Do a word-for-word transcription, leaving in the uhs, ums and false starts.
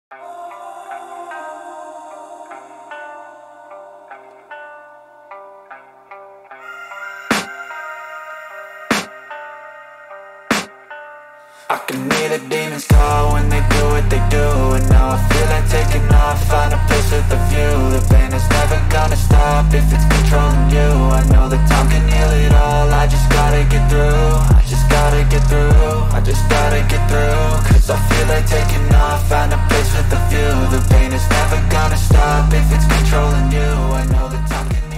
I can hear the demons call when they do what they do. And now I feel like taking off, find a place with a view. The pain is never gonna stop if it's controlling you. I know that time can heal it all, I just gotta get through. I just gotta get through, I just gotta get through. Cause I feel like taking off, find a place with a view. The pain is never gonna stop if it's controlling you. I know that time can